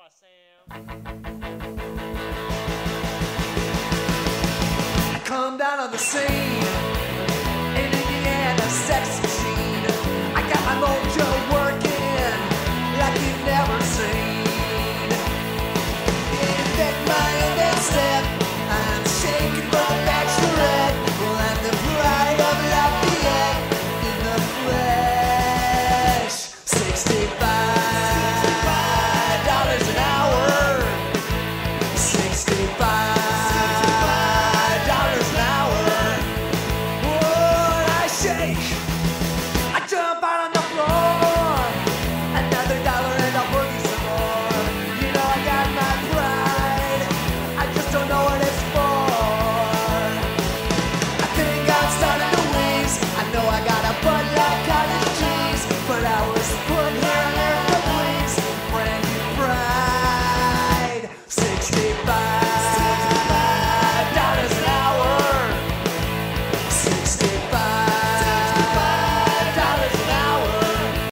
Come down on the scene in Indiana, sex machine. I got my mojo working like you've never